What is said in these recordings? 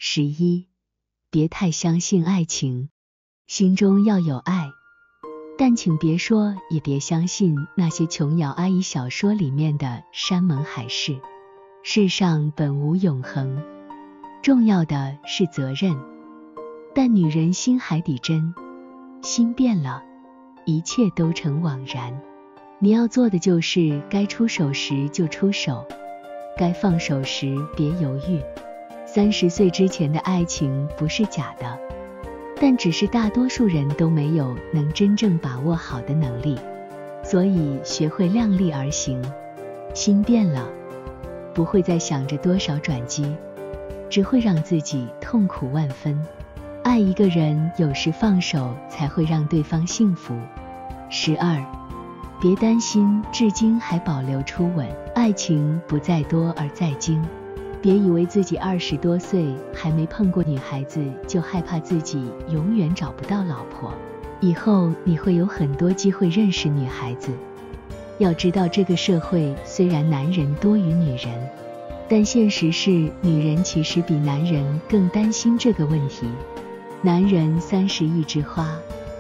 11. 别太相信爱情，心中要有爱，但请别说也别相信那些琼瑶阿姨小说里面的山盟海誓。世上本无永恒，重要的是责任。但女人心海底针，心变了，一切都成枉然。你要做的就是该出手时就出手，该放手时别犹豫。30岁之前的爱情不是假的，但只是大多数人都没有能真正把握好的能力，所以学会量力而行。心变了，不会再想着多少转机，只会让自己痛苦万分。爱一个人，有时放手才会让对方幸福。12. 别担心至今还保留初吻，爱情不在多而在精。别以为自己20多岁还没碰过女孩子，就害怕自己永远找不到老婆。以后你会有很多机会认识女孩子。要知道，这个社会虽然男人多于女人，但现实是女人其实比男人更担心这个问题。男人30一枝花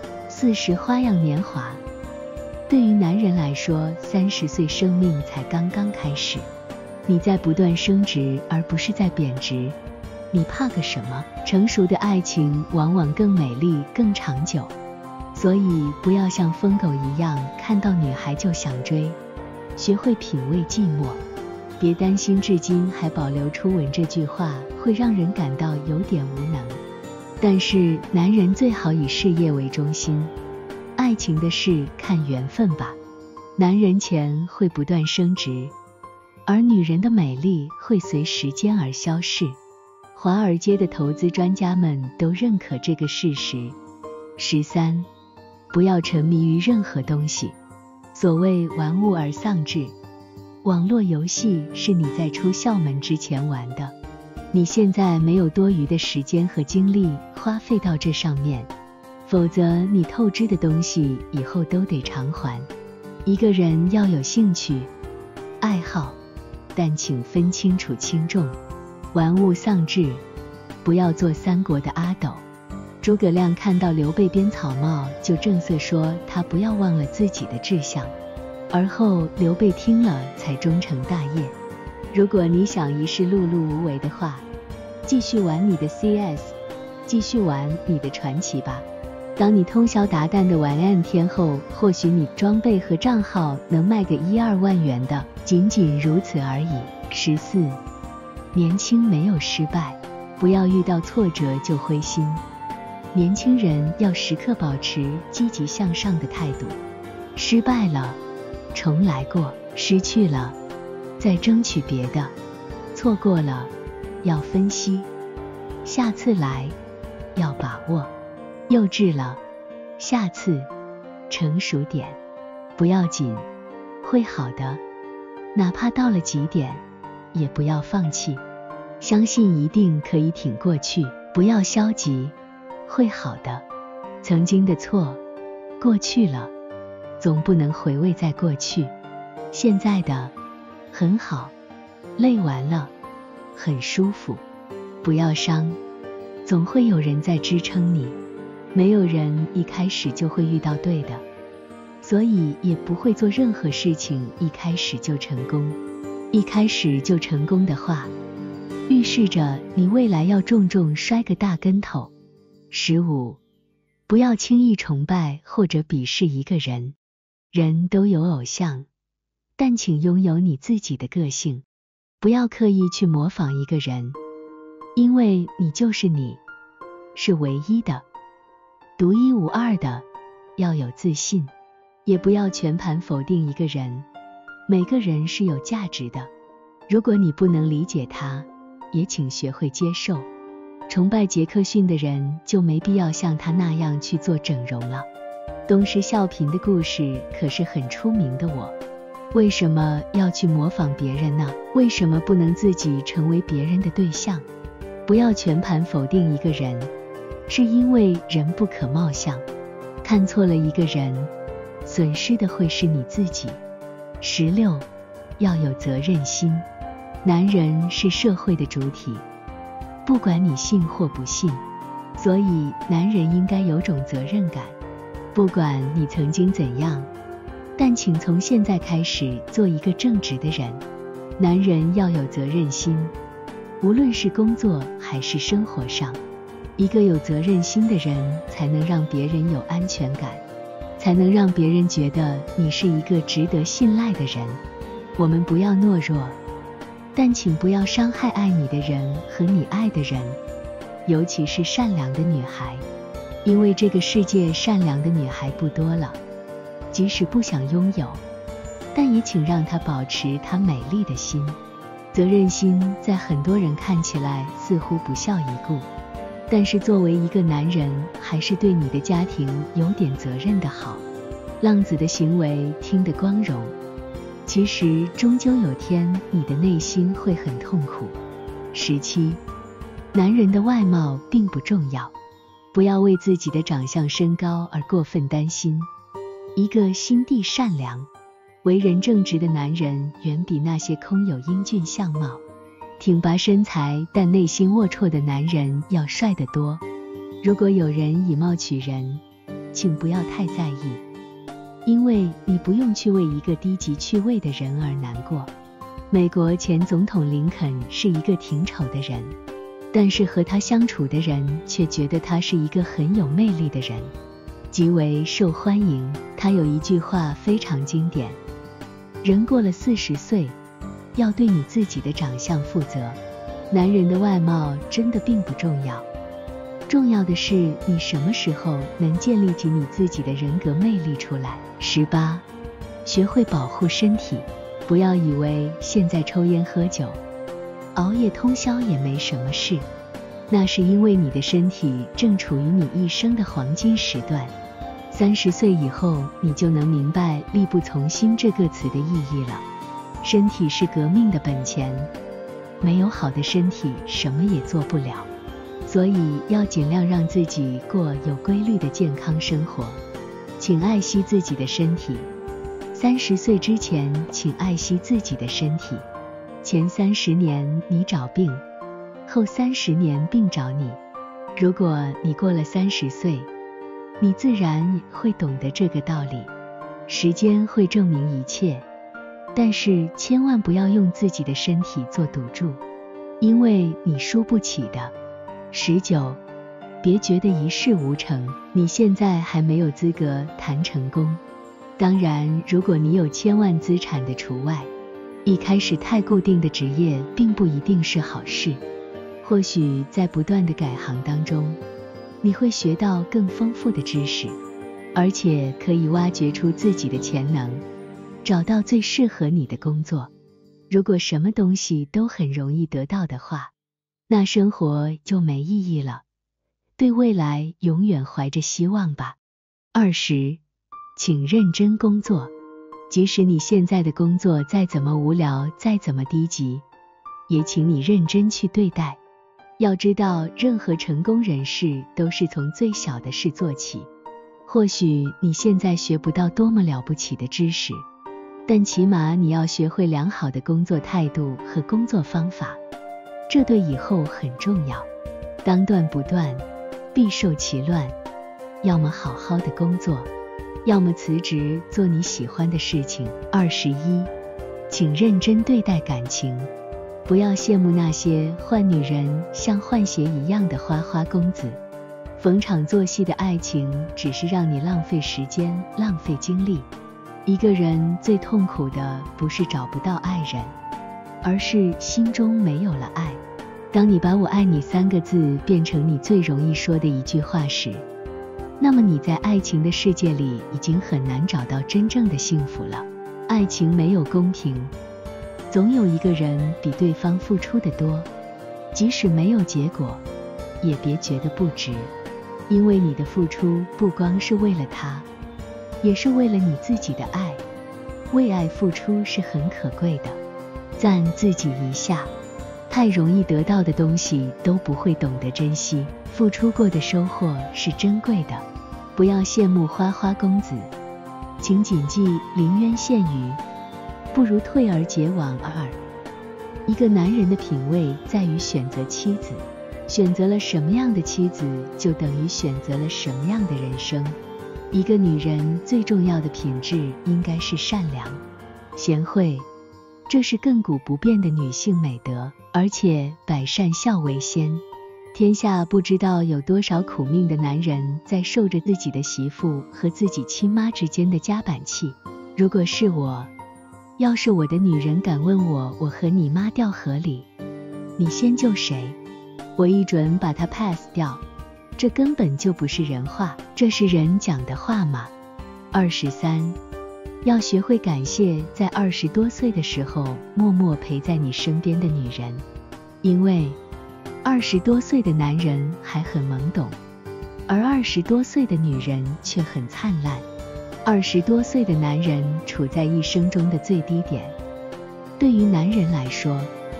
，40花样年华。对于男人来说，30岁生命才刚刚开始。你在不断升值，而不是在贬值。你怕个什么？成熟的爱情往往更美丽、更长久。所以不要像疯狗一样，看到女孩就想追。学会品味寂寞。别担心至今还保留初吻，这句话会让人感到有点无能。但是男人最好以事业为中心，爱情的事看缘分吧。男人钱会不断升值，而女人的美丽会随时间而消逝。华尔街的投资专家们都认可这个事实。13. 不要沉迷于任何东西。所谓玩物而丧志，网络游戏是你在出校门之前玩的，你现在没有多余的时间和精力花费到这上面，否则你透支的东西以后都得偿还。一个人要有兴趣、爱好，但请分清楚轻重。玩物丧志，不要做三国的阿斗。诸葛亮看到刘备编草帽，就正色说他不要忘了自己的志向，而后刘备听了才终成大业。如果你想一世碌碌无为的话，继续玩你的 CS， 继续玩你的传奇吧。当你通宵达旦的玩 N 天后，或许你装备和账号能卖个1-2万元的，仅仅如此而已。14. 年轻没有失败，不要遇到挫折就灰心。年轻人要时刻保持积极向上的态度，失败了重来过，失去了再争取别的，错过了要分析，下次来要把握，幼稚了下次成熟点，不要紧，会好的，哪怕到了极点也不要放弃，相信一定可以挺过去，不要消极，会好的。曾经的错过去了，总不能回味在过去，现在的很好，累完了很舒服，不要伤，总会有人在支撑你。没有人一开始就会遇到对的，所以也不会做任何事情一开始就成功。一开始就成功的话，预示着你未来要重重摔个大跟头。15. 不要轻易崇拜或者鄙视一个人。人都有偶像，但请拥有你自己的个性，不要刻意去模仿一个人，因为你就是你，是唯一的，独一无二的。要有自信，也不要全盘否定一个人，每个人是有价值的。如果你不能理解他，也请学会接受。崇拜杰克逊的人就没必要像他那样去做整容了。东施效颦的故事可是很出名的，我为什么要去模仿别人呢？为什么不能自己成为别人的对象？不要全盘否定一个人，是因为人不可貌相。看错了一个人，损失的会是你自己。16. 要有责任心。男人是社会的主体， 不管你信或不信。所以男人应该有种责任感，不管你曾经怎样，但请从现在开始做一个正直的人。男人要有责任心，无论是工作还是生活上，一个有责任心的人才能让别人有安全感，才能让别人觉得你是一个值得信赖的人。我们不要懦弱，但请不要伤害爱你的人和你爱的人，尤其是善良的女孩，因为这个世界善良的女孩不多了。即使不想拥有，但也请让她保持她美丽的心。责任心在很多人看起来似乎不屑一顾，但是作为一个男人，还是对你的家庭有点责任的好。浪子的行为听得光荣，其实终究有天你的内心会很痛苦。17. 男人的外貌并不重要，不要为自己的长相身高而过分担心。一个心地善良、为人正直的男人，远比那些空有英俊相貌、挺拔身材但内心龌龊的男人要帅得多。如果有人以貌取人，请不要太在意，因为你不用去为一个低级趣味的人而难过。美国前总统林肯是一个挺丑的人，但是和他相处的人却觉得他是一个很有魅力的人，极为受欢迎。他有一句话非常经典：人过了40岁，要对你自己的长相负责。男人的外貌真的并不重要，重要的是你什么时候能建立起你自己的人格魅力出来。18. 学会保护身体，不要以为现在抽烟喝酒、熬夜通宵也没什么事，那是因为你的身体正处于你一生的黄金时段。30岁以后，你就能明白力不从心这个词的意义了。身体是革命的本钱，没有好的身体什么也做不了，所以要尽量让自己过有规律的健康生活。请爱惜自己的身体，30岁之前请爱惜自己的身体。前30年你找病，后30年病找你。如果你过了30岁，你自然会懂得这个道理。时间会证明一切，但是千万不要用自己的身体做赌注，因为你输不起的。19. 别觉得一事无成，你现在还没有资格谈成功。当然，如果你有千万资产的除外，一开始太固定的职业并不一定是好事。或许在不断的改行当中，你会学到更丰富的知识，而且可以挖掘出自己的潜能，找到最适合你的工作。如果什么东西都很容易得到的话，那生活就没意义了。对未来永远怀着希望吧。20. 请认真工作，即使你现在的工作再怎么无聊，再怎么低级，也请你认真去对待。要知道，任何成功人士都是从最小的事做起。或许你现在学不到多么了不起的知识，但起码你要学会良好的工作态度和工作方法，这对以后很重要。当断不断，必受其乱。要么好好的工作，要么辞职做你喜欢的事情。21. 请认真对待感情，不要羡慕那些换女人像换鞋一样的花花公子。逢场作戏的爱情只是让你浪费时间，浪费精力。一个人最痛苦的不是找不到爱人，而是心中没有了爱。当你把我爱你3个字变成你最容易说的一句话时，那么你在爱情的世界里已经很难找到真正的幸福了。爱情没有公平，总有一个人比对方付出的多，即使没有结果，也别觉得不值，因为你的付出不光是为了他，也是为了你自己的爱。为爱付出是很可贵的，赞自己一下。太容易得到的东西都不会懂得珍惜，付出过的收获是珍贵的。不要羡慕花花公子，请谨记临渊羡鱼，不如退而结网耳。一个男人的品味在于选择妻子， 选择了什么样的妻子，就等于选择了什么样的人生。一个女人最重要的品质应该是善良、贤惠，这是亘古不变的女性美德，而且百善孝为先。天下不知道有多少苦命的男人在受着自己的媳妇和自己亲妈之间的夹板气。如果是我，要是我的女人敢问我和你妈掉河里，你先救谁？我一准把她 pass 掉。这根本就不是人话，这是人讲的话吗？23，要学会感谢在20多岁的时候默默陪在你身边的女人，因为20多岁的男人还很懵懂，而20多岁的女人却很灿烂。20多岁的男人处在一生中的最低点，对于男人来说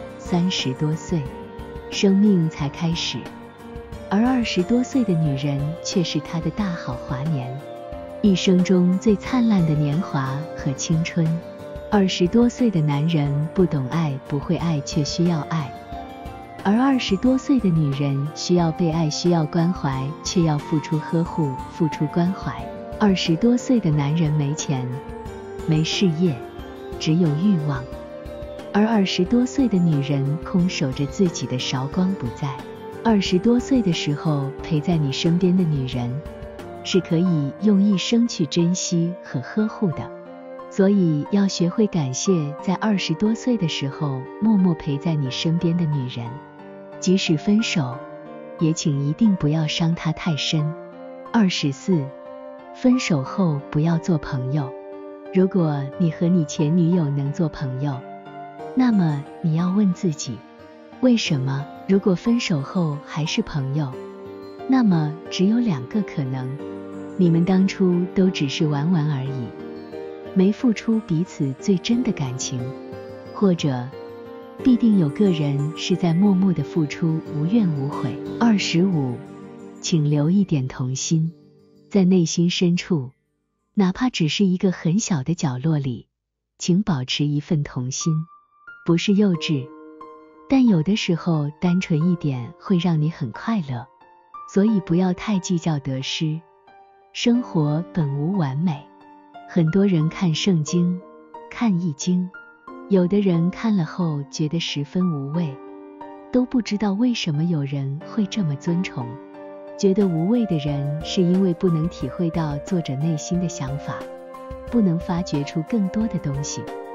，30多岁生命才开始，而20多岁的女人却是他的大好华年，一生中最灿烂的年华和青春。20多岁的男人不懂爱，不会爱，却需要爱，而20多岁的女人需要被爱，需要关怀，却要付出呵护，付出关怀。20多岁的男人没钱，没事业，只有欲望，而20多岁的女人空守着自己的韶光不再。20多岁的时候陪在你身边的女人，是可以用一生去珍惜和呵护的。所以要学会感谢在20多岁的时候默默陪在你身边的女人，即使分手，也请一定不要伤她太深。24，分手后不要做朋友。如果你和你前女友能做朋友，那么你要问自己，为什么？如果分手后还是朋友，那么只有2个可能：你们当初都只是玩玩而已，没付出彼此最真的感情，或者必定有个人是在默默的付出，无怨无悔。25，请留一点童心，在内心深处，哪怕只是一个很小的角落里，请保持一份童心。不是幼稚，但有的时候单纯一点会让你很快乐，所以不要太计较得失。生活本无完美，很多人看圣经，看易经，有的人看了后觉得十分无味，都不知道为什么有人会这么尊崇。觉得无味的人是因为不能体会到作者内心的想法，不能发掘出更多的东西。